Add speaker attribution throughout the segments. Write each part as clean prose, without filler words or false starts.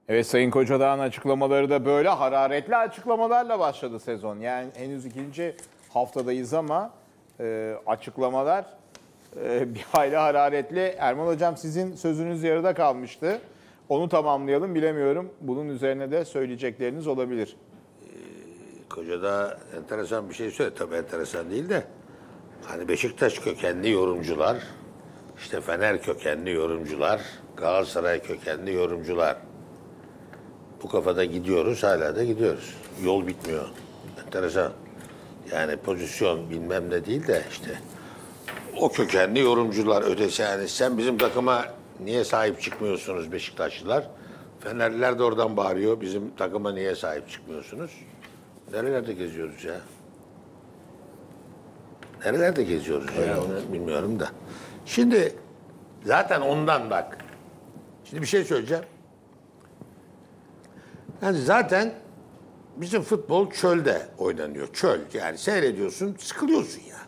Speaker 1: Evet, Sayın Kocadağ'ın açıklamaları da böyle hararetli açıklamalarla başladı sezon. Yani henüz ikinci haftadayız ama açıklamalar bir hayli hararetli. Erman Hocam, sizin sözünüz yarıda kalmıştı. Onu tamamlayalım, bilemiyorum. Bunun üzerine de söyleyecekleriniz olabilir.
Speaker 2: Kocadağ enteresan bir şey söyledi. Tabii enteresan değil de. Hani Beşiktaş kökenli yorumcular, işte Fener kökenli yorumcular, Galatasaray kökenli yorumcular. Bu kafada gidiyoruz, hala da gidiyoruz. Yol bitmiyor. Enteresan. Yani pozisyon bilmem ne değil de işte o kökenli yorumcular ötesi, yani sen bizim takıma niye sahip çıkmıyorsunuz Beşiktaşlılar? Fenerliler de oradan bağırıyor, bizim takıma niye sahip çıkmıyorsunuz? Nerelerde geziyoruz ya? Nerelerde geziyoruz ya? Onu bilmiyorum da. Şimdi zaten ondan bak. Şimdi bir şey söyleyeceğim. Yani zaten bizim futbol çölde oynanıyor. Çöl. Yani seyrediyorsun, sıkılıyorsun ya.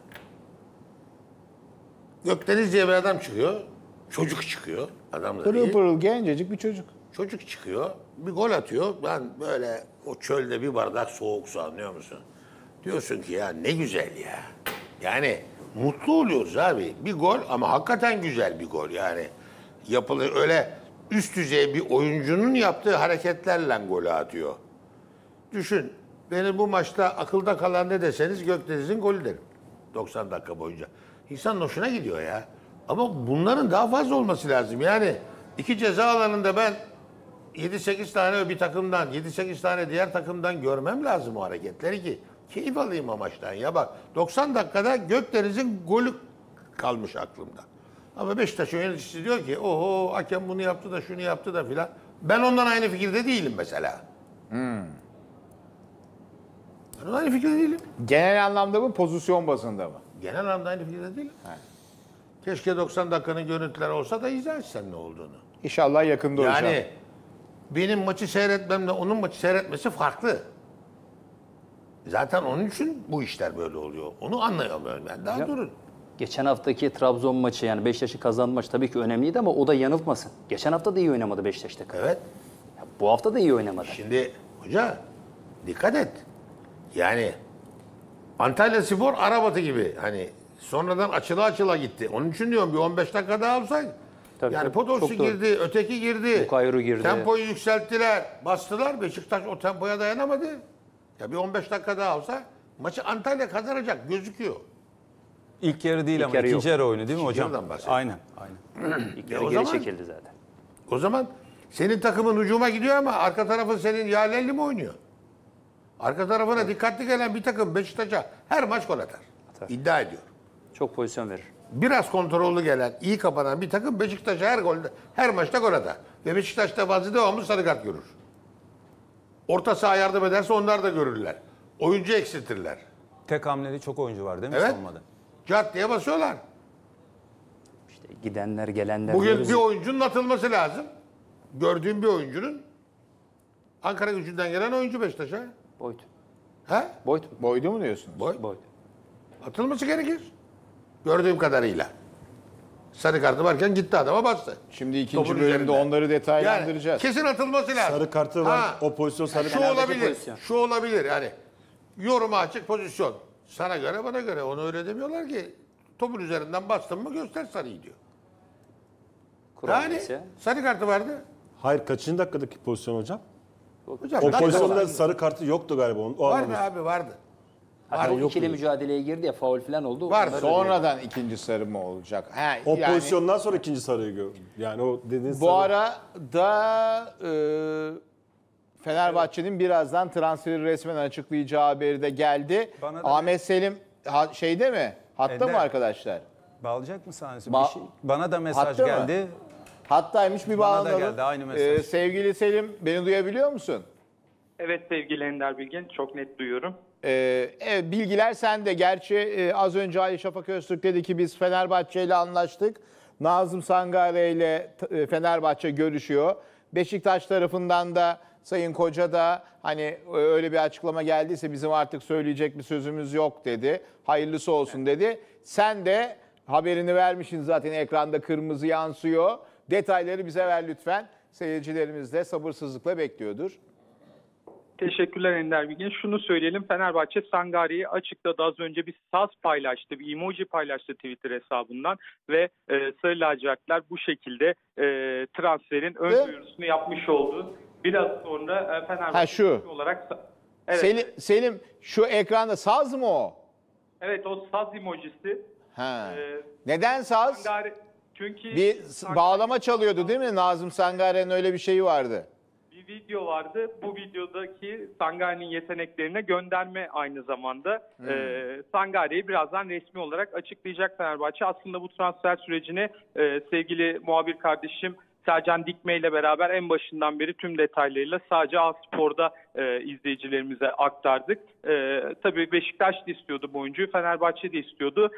Speaker 2: Gökdeniz diye bir adam çıkıyor. Çocuk çıkıyor. Adam da
Speaker 1: Pırıl
Speaker 2: değil.
Speaker 1: pırıl gencecik bir çocuk.
Speaker 2: Çocuk çıkıyor. Bir gol atıyor. Ben böyle o çölde bir bardak soğuk su, anlıyor musun? Diyorsun ki ya ne güzel ya. Yani mutlu oluyoruz abi. Bir gol ama hakikaten güzel bir gol yani. Yapılı öyle üst düzey bir oyuncunun yaptığı hareketlerle golü atıyor. Düşün. Benim bu maçta akılda kalan ne deseniz Gökdeniz'in golü derim. 90 dakika boyunca. İnsanın hoşuna gidiyor ya. Ama bunların daha fazla olması lazım. Yani iki ceza alanında ben 7-8 tane bir takımdan, 7-8 tane diğer takımdan görmem lazım o hareketleri ki keyif alayım o maçtan. Ya bak 90 dakikada Gökdeniz'in golü kalmış aklımda. Ama Beşiktaş yöneticisi diyor ki oho hakem bunu yaptı da şunu yaptı da filan. Ben ondan aynı fikirde değilim mesela. Ben ondan aynı fikirde değilim.
Speaker 1: Genel anlamda mı, pozisyon bazında mı?
Speaker 2: Genel anlamda aynı fikirde değilim. Keşke 90 dakikanın görüntüleri olsa da izah etsen ne olduğunu.
Speaker 1: İnşallah yakında hocam.
Speaker 2: Yani benim maçı seyretmemle onun maçı seyretmesi farklı. Zaten onun için bu işler böyle oluyor. Onu anlayamıyorum ben. Daha durun.
Speaker 3: Geçen haftaki Trabzon maçı, yani Beşiktaş'ın kazandığı maç tabii ki önemliydi ama o da yanıltmasın. Geçen hafta da iyi oynamadı Beşiktaş takımı.
Speaker 2: Evet.
Speaker 3: Ya bu hafta da iyi oynamadı.
Speaker 2: Şimdi hoca dikkat et. Yani Antalyaspor Arabatı gibi hani sonradan açıla gitti. Onun için diyorum bir 15 dakika daha olsaydı.
Speaker 3: Tabii,
Speaker 2: yani
Speaker 3: tabii.
Speaker 2: Podolski
Speaker 3: Çok doğru.
Speaker 2: girdi, öteki girdi.
Speaker 3: Mukayru girdi.
Speaker 2: Tempoyu yükselttiler, bastılar. Beşiktaş o tempoya dayanamadı. Ya bir 15 dakika daha olsa maçı Antalya kazanacak gözüküyor.
Speaker 4: İlk yarı değil
Speaker 3: İlk
Speaker 4: ama
Speaker 3: yarı
Speaker 4: ikinci
Speaker 3: yok.
Speaker 4: yarı oyunu değil mi
Speaker 2: İkinci
Speaker 4: hocam?
Speaker 2: yarıdan bahsediyorum.
Speaker 4: Aynen.
Speaker 3: İlk yarı
Speaker 2: o
Speaker 3: geri
Speaker 2: zaman-
Speaker 3: çekildi zaten.
Speaker 2: O zaman senin takımın hücuma gidiyor ama arka tarafın senin Yalelli mi oynuyor? Arka tarafına dikkatli gelen bir takım Beşiktaş'a her maç gol atar. İddia ediyor.
Speaker 3: Çok pozisyon verir.
Speaker 2: Biraz kontrollü gelen, iyi kapanan bir takım Beşiktaş'a her maçta gol atar. Ve Beşiktaş'ta bazı devamlı sarı kart görür. Orta saha yardım ederse onlar da görürler. Oyuncu eksiltirler.
Speaker 4: Tek hamleli çok oyuncu var değil mi
Speaker 2: Evet.
Speaker 4: savunmada?
Speaker 2: Cart diye basıyorlar.
Speaker 3: İşte gidenler gelenler.
Speaker 2: Bugün
Speaker 3: diyoruz
Speaker 2: bir
Speaker 3: ya.
Speaker 2: oyuncunun atılması lazım. Gördüğüm bir oyuncunun Ankara Gücü'nden gelen oyuncu Beşiktaş'a.
Speaker 3: Boyd.
Speaker 2: He?
Speaker 3: Boyd mu?
Speaker 1: Boydu mu diyorsunuz?
Speaker 3: Boyd.
Speaker 2: Atılması gerekir. Gördüğüm kadarıyla. Sarı kartı varken gitti adama bastı.
Speaker 1: Şimdi ikinci
Speaker 2: Topun
Speaker 1: bölümde
Speaker 2: üzerinde.
Speaker 1: onları detaylandıracağız.
Speaker 2: Yani kesin atılması lazım.
Speaker 5: Sarı kartı var. O pozisyon sarı
Speaker 2: Şu
Speaker 5: kart.
Speaker 2: olabilir.
Speaker 3: pozisyon.
Speaker 2: Şu olabilir. Yani yoruma açık pozisyon. Sana göre bana göre. Onu öyle demiyorlar ki. Topun üzerinden bastın mı göster sarıyı diyor.
Speaker 3: Kural
Speaker 2: Yani
Speaker 3: ise.
Speaker 2: sarı kartı vardı.
Speaker 5: Hayır, kaçıncı dakikadaki pozisyon hocam?
Speaker 2: Hocam,
Speaker 5: O
Speaker 2: dakika
Speaker 5: pozisyonda
Speaker 2: var.
Speaker 5: sarı kartı yoktu galiba. O
Speaker 2: Var
Speaker 5: anlamda.
Speaker 2: mı abi? Vardı.
Speaker 3: Hatta o
Speaker 5: yok
Speaker 3: ikili
Speaker 5: dedi.
Speaker 3: mücadeleye girdi ya, faul falan oldu.
Speaker 2: Var.
Speaker 3: Onları
Speaker 1: Sonradan ikinci sarı mı olacak?
Speaker 5: O
Speaker 1: Yani
Speaker 5: pozisyondan sonra ikinci sarıyı gördüm. Yani o dediğiniz
Speaker 1: bu
Speaker 5: sarı.
Speaker 1: arada Fenerbahçe'nin birazdan transferi resmen açıklayacağı haberi de geldi.
Speaker 4: Bana da-
Speaker 1: Ahmet Selim şeyde mi? Hatta
Speaker 4: Ender.
Speaker 1: mı arkadaşlar?
Speaker 4: Bağlayacak mı sahnesi?
Speaker 1: Ba-
Speaker 4: Bana da mesaj
Speaker 1: Hatta mı?
Speaker 4: geldi.
Speaker 1: Hattaymış, bir
Speaker 4: Bana da
Speaker 1: bağlanalım.
Speaker 4: geldi, aynı mesaj.
Speaker 1: Sevgili Selim, beni duyabiliyor musun?
Speaker 6: Evet sevgili Ender Bilgin, çok net duyuyorum.
Speaker 1: Evet, bilgiler sende. Gerçi az önce Ali Şafak Öztürk dedi ki biz Fenerbahçe ile anlaştık. Nazım Sangare ile Fenerbahçe görüşüyor. Beşiktaş tarafından da Sayın Koca da hani öyle bir açıklama geldiyse bizim artık söyleyecek bir sözümüz yok dedi. Hayırlısı olsun dedi. Sen de haberini vermişsin zaten, ekranda kırmızı yansıyor. Detayları bize ver lütfen. Seyircilerimiz de sabırsızlıkla bekliyordur.
Speaker 6: Teşekkürler Ender Bilgin. Şunu söyleyelim, Fenerbahçe Sangari'yi açıkladı. Az önce bir saz paylaştı, bir emoji paylaştı Twitter hesabından ve Sarı Lacivertler bu şekilde transferin ön duyurusunu yapmış oldu. Biraz sonra Fenerbahçe
Speaker 1: şu.
Speaker 6: olarak... Evet,
Speaker 1: Selim şu ekranda saz mı o?
Speaker 6: evet, o saz emojisi.
Speaker 1: Ha.
Speaker 6: Ee,
Speaker 1: Neden saz?
Speaker 6: Sangare, çünkü
Speaker 1: Bir
Speaker 6: Sangare-
Speaker 1: bağlama çalıyordu değil mi? Nazım Sangare'nin öyle bir şeyi vardı.
Speaker 6: Bir video vardı. Bu videodaki Sangari'nin yeteneklerine gönderme aynı zamanda. Sangari'yi birazdan resmi olarak açıklayacak Fenerbahçe. Aslında bu transfer sürecini sevgili muhabir kardeşim Sercan Dikme ile beraber en başından beri tüm detaylarıyla sadece A-Spor'da izleyicilerimize aktardık. Tabii Beşiktaş da istiyordu bu oyuncuyu, Fenerbahçe de istiyordu.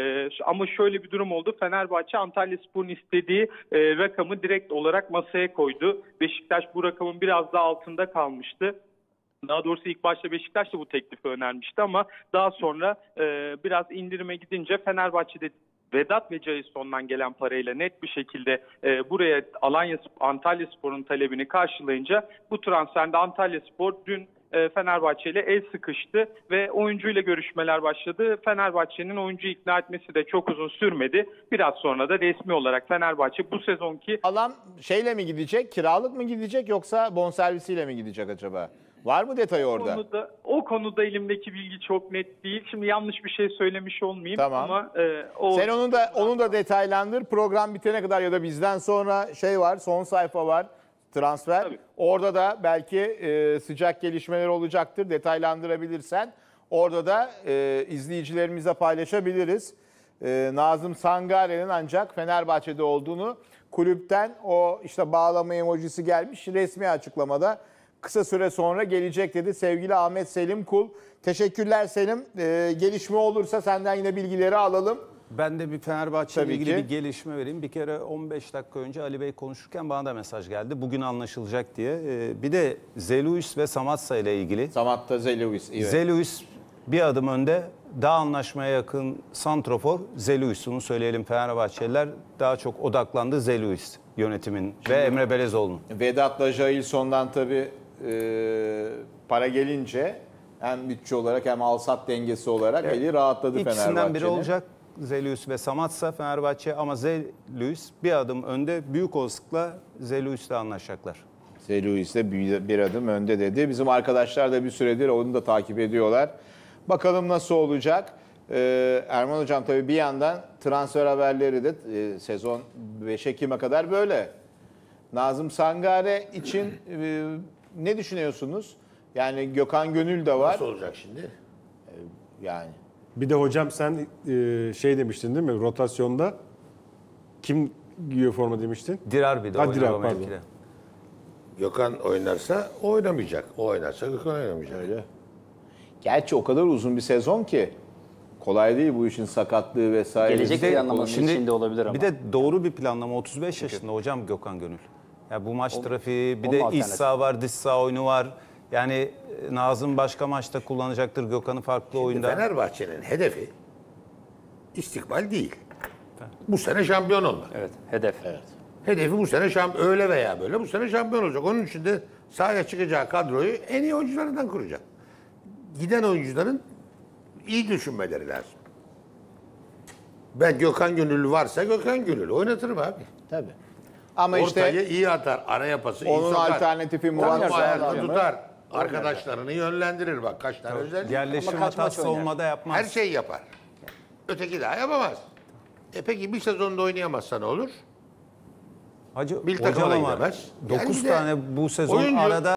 Speaker 6: Ama şöyle bir durum oldu. Fenerbahçe Antalyaspor'un istediği rakamı direkt olarak masaya koydu. Beşiktaş bu rakamın biraz daha altında kalmıştı. Daha doğrusu ilk başta Beşiktaş da bu teklifi önermişti ama daha sonra biraz indirime gidince Fenerbahçe'de Vedat ve Jason'dan gelen parayla net bir şekilde buraya Antalyaspor'un talebini karşılayınca bu transferde Antalyaspor dün Fenerbahçe ile el sıkıştı ve oyuncuyla görüşmeler başladı. Fenerbahçe'nin oyuncuyu ikna etmesi de çok uzun sürmedi. Biraz sonra da resmi olarak Fenerbahçe bu sezonki
Speaker 1: Alan şeyle mi gidecek, kiralık mı gidecek yoksa bonservisiyle mi gidecek acaba? Var mı detayı orada?
Speaker 6: o konuda elimdeki bilgi çok net değil. Şimdi yanlış bir şey söylemiş olmayayım
Speaker 1: Tamam.
Speaker 6: ama
Speaker 1: Sen onu da detaylandır. Program bitene kadar ya da bizden sonra şey var, son sayfa var. Transfer.
Speaker 6: Tabii.
Speaker 1: Orada da belki sıcak gelişmeler olacaktır. Detaylandırabilirsen orada da izleyicilerimize paylaşabiliriz. Nazım Sangare'nin ancak Fenerbahçe'de olduğunu kulüpten o işte bağlama emojisi gelmiş. Resmi açıklamada kısa süre sonra gelecek dedi sevgili Ahmet Selim Kul. Teşekkürler Selim. Gelişme olursa senden yine bilgileri alalım.
Speaker 4: Ben de bir Fenerbahçe ile
Speaker 1: Tabii
Speaker 4: ilgili
Speaker 1: ki.
Speaker 4: bir gelişme vereyim. Bir kere 15 dakika önce Ali Bey konuşurken bana da mesaj geldi. Bugün anlaşılacak diye. Bir de Zeluis ve Samatsa ile ilgili.
Speaker 1: Samatta Zeluis. Evet.
Speaker 4: Zeluis bir adım önde. Daha anlaşmaya yakın santrofor Zeluis. Bunu söyleyelim, Fenerbahçeliler daha çok odaklandı Zeluis yönetimin ve Emre Belezoğlu'nun.
Speaker 1: Vedat'la Jailson'dan tabii para gelince hem bütçe olarak hem alsat dengesi olarak eli rahatladı
Speaker 4: İkisinden
Speaker 1: Fenerbahçe'nin.
Speaker 4: biri olacak. Zeluis ve Samatsa Fenerbahçe, ama Zeluis bir adım önde, büyük olasılıkla Zeluis'le anlaşacaklar.
Speaker 1: Zeluis de bir adım önde dedi. Bizim arkadaşlar da bir süredir onu da takip ediyorlar. Bakalım nasıl olacak. Erman Hocam tabii bir yandan transfer haberleri de sezon 5 Ekim'e kadar böyle. Nazım Sangare için ne düşünüyorsunuz? Yani Gökhan Gönül de var.
Speaker 2: Nasıl olacak şimdi?
Speaker 1: Yani
Speaker 5: Bir de hocam sen şey demiştin değil mi? Rotasyonda kim giyiyor forma demiştin?
Speaker 4: Dirar bir de
Speaker 5: Ha, Dirar,
Speaker 4: oynar o
Speaker 5: pardon.
Speaker 4: mevkide.
Speaker 2: Gökhan oynarsa o oynamayacak. O oynarsa Gökhan oynamayacak.
Speaker 1: öyle. Gerçi o kadar uzun bir sezon ki kolay değil bu işin sakatlığı vesaire.
Speaker 3: Gelecek planlamanın içinde olabilir ama.
Speaker 4: Bir de doğru bir planlama, 35 yaşında hocam Gökhan Gönül. Ya bu maç trafiği, bir
Speaker 3: onun
Speaker 4: de iç
Speaker 3: alternatifi.
Speaker 4: saha var, dış saha oyunu var. Yani Nazım başka maçta kullanacaktır Gökhan'ı farklı oyunda.
Speaker 2: Fenerbahçe'nin hedefi istikbal değil. Bu sene şampiyon olmak.
Speaker 3: Evet, hedef.
Speaker 2: Hedefi bu sene öyle veya böyle bu sene şampiyon olacak. Onun için de sahaya çıkacağı kadroyu en iyi oyuncularından kuracak. Giden oyuncuların iyi düşünmeleri lazım. Ben Gökhan Gönüllü varsa Gökhan Gönüllü oynatırım abi.
Speaker 1: Tabii. Ama
Speaker 2: Ortayı
Speaker 1: işte
Speaker 2: iyi atar, araya pası iyi
Speaker 1: onun
Speaker 2: sokar.
Speaker 1: alternatifi Murat
Speaker 2: Takımı ayakta
Speaker 1: Sağlam mı?
Speaker 2: tutar. Arkadaşlarını yönlendirir bak kaç tane özellik.
Speaker 4: Yerleşim
Speaker 3: Ama kaç maç
Speaker 4: hatası
Speaker 3: oynar?
Speaker 4: olmada yapmaz.
Speaker 2: Her şeyi yapar. Öteki daha yapamaz. Peki bir sezonda oynayamazsa ne olur?
Speaker 4: Hacı,
Speaker 2: Bir takıma
Speaker 4: hocam
Speaker 2: da
Speaker 4: ama
Speaker 2: gidemez. Yani
Speaker 4: 9
Speaker 2: bir de
Speaker 4: tane bu sezon
Speaker 2: oyuncu-
Speaker 4: arada